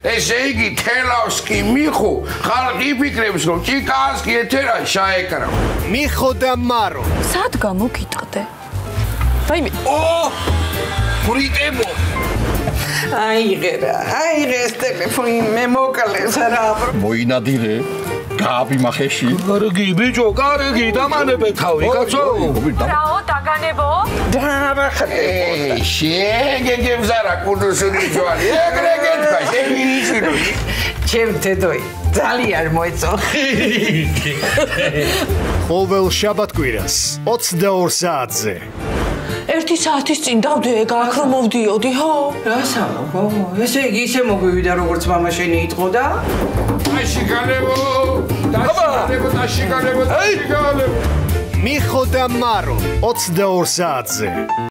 ესე იგი თელავს კი მიხო, ხალხი იფიქრებს რომ ჭიკას კი ეთერა შაეკრა. მიხო და მარო. სად გამოგიტყდე? რაიმე. ბრიტებო. აიღერა, აიღეს ტელეფონი მე მოკლეს რა. მოინადირე. გააბი მახეში. კარგი ბიჭო, კარგი, დამანებე თავი, კაცო. რაო დაგანებო? დაახარე. შეგეგებზარა კუდუსური ჯვარი. ეგრე გეთქვა, შევინიშვილო. ჩემ დედოი, ძალიან მოეწო. ყოველ შაბათ-კვირას 22 საათზე. 1 საათის წინ დავდე აქ რომ მოვდიოდი, ხო? რა სამოგო? ესე იგი ისე მოგვივიდა როგორც მამა შენი იტყოდა? დაშიგანებო, დაშიგანებო. მიხო და მარო 22 საათზე.